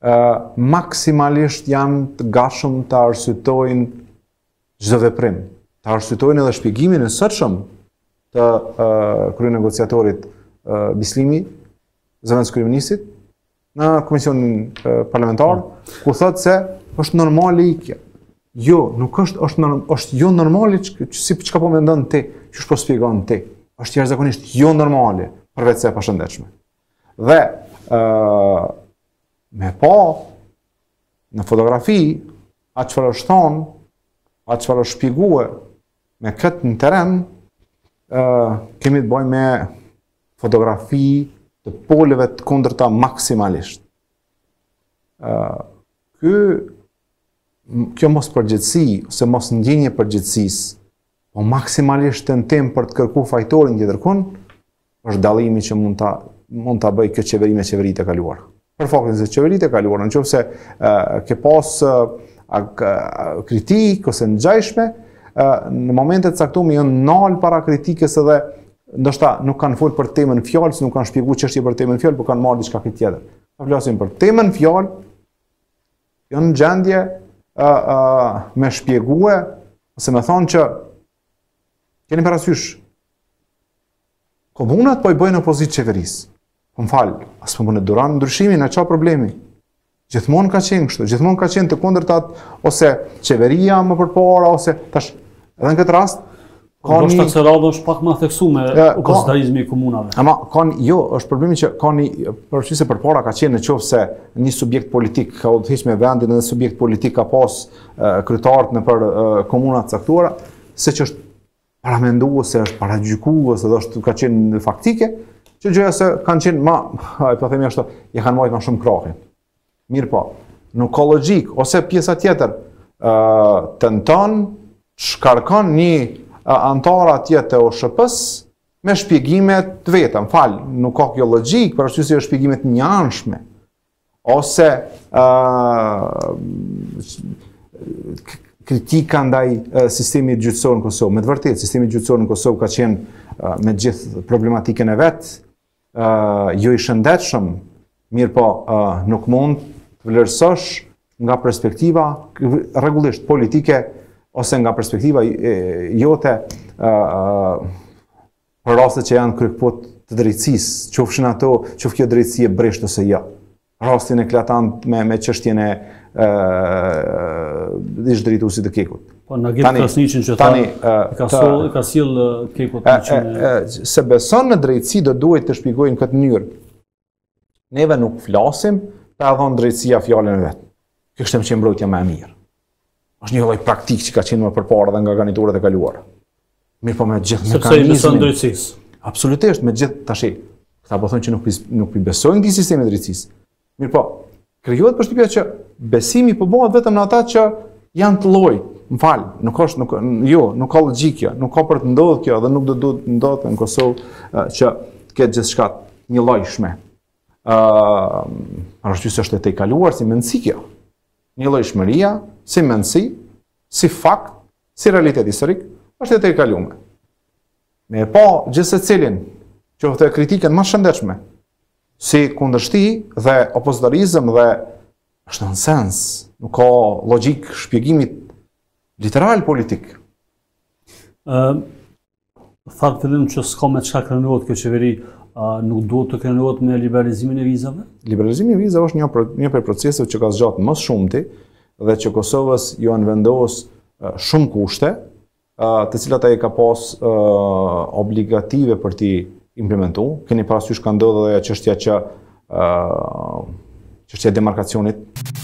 maksimalisht janë të gatshëm të arsytojnë çdo veprim, të arsytojnë edhe shpjegimin e sotshëm të kryenegociatorit Bislimi, zëvendës kryeministit, në komisionin parlamentar, ku thotë se është normale ikja. Jo, nuk është jo normale si çka po mendon ti, ç'është po shpjegon ti. Është jashtëzakonisht jo normale, përveç se e pashëndetshme. Dhe me pa në fotografi atë çfarë është thonë, atë çfarë është shpjeguar me këtë në terren, kemi të bëjmë me fotografi të poleve të kundërta maksimalisht. Kjo mos përgjithësi, ose mos ndjenje përgjithësisë, po maksimalisht tentim për të kërkuar fajtorin tjetër kund, është dallimi që mund ta bëj kjo qeveri me qeveritë e kaluara. Për faktin se qeveritë e kaluara, nëse ke pas kritikë ose ngjajshme, në momente të caktuara janë nal para kritikës edhe ndoshta nuk kanë folur për temën fjalë, nuk kanë shpjeguar çështje për temën fjalë, por kanë marrë diçka tjetër. Ta flasim për temën fjalë, janë në gjendje me shpjegue, ose me thonë që keni parasysh komunat po i bëjnë opozitë qeverisë. Po m'fal, as po bënë duran ndryshimin, a çfarë problemi? Gjithmonë ka qenë kështu, gjithmonë ka qenë të kundërtat, ose qeveria më përpara, ose tash edhe në këtë rast ndoshta se radhë është pak më theksuar me opozitarizmi i komunave. Ama jo, është problemi që ka një përfshirëse përpara ka qenë nëse një subjekt politik ka udhëhequr me vendin edhe subjekt politik ka pas kryetarët nëpër komuna të caktuara, se që është paramenduar, se është paragjykuar, se është ka qenë faktike, që gjëja se kanë qenë po themi ashtu, ja kanë marrë më shumë krahin. Mirë po, nuk ka logjik, ose pjesa tjetër tenton shkarkon një antar atje të OSHP-s me shpjegime të veta. M'fal, nuk ka kjo logjik, për arsye se është shpjegime të njanshme. Ose kritika ndaj sistemit gjyqësor në Kosovë. Me të vërtetë, sistemi gjyqësor në Kosovë ka qenë me gjithë problematikën e vet, jo i shëndetshëm, mirë po nuk mund të vlerësosh nga perspektiva rregullisht politike ose nga perspektiva jote për rastet që janë kryekput të drejtësisë, qofshin ato, qof kjo drejtësi e bresht ose jo. Rastin e eklatant me çështjen e ish drejtuesit të Kekut. Po Nagit Krasniqin që ka sill Kekut se beson në drejtësi do duhet të shpjegojnë këtë mënyrë. Neve nuk flasim për a dhënë drejtësia fjalën e vet. Kjo është që mbrojtja më e mirë. Është një lloj praktik që ka qenë më përpara dhe nga garniturat e kaluara. Mirë po me gjithë mekanizmin. Sepse i beson drejtësisë. Absolutisht, me gjithë tash. Këta po thonë që nuk i besojnë këtij sistemi drejtësisë. Mirë po, krijohet përshtypja që besimi po bëhet vetëm në ata që janë të llojit. M'fal, nuk ka logjik kjo, nuk ka për të ndodhur kjo dhe nuk do duhet të ndodhë në Kosovë që të ketë gjithçka një llojshme. Arsye është e tejkaluar si mendësi kjo. Një llojshmëria, si mendësi, si fakt, si realitet historik, është e tejkaluar. Me pa gjithë secilin, qoftë kritikën më shëndetshme, si kundërshti dhe opozitarizëm dhe është nonsens, nuk ka logjik shpjegimit literal politik. Thatë fillim që s'ka me çka krenohet kjo qeveri, nuk duhet të krenohet me liberalizimin e vizave? Liberalizimi e vizave është një prej proceseve që ka zgjatur më shumti dhe që Kosovës ju janë vendos shumë kushte, të cilat ai ka pas obligative për t'i implementuar. Keni parasysh ka ndodhur edhe çështja e demarkacionit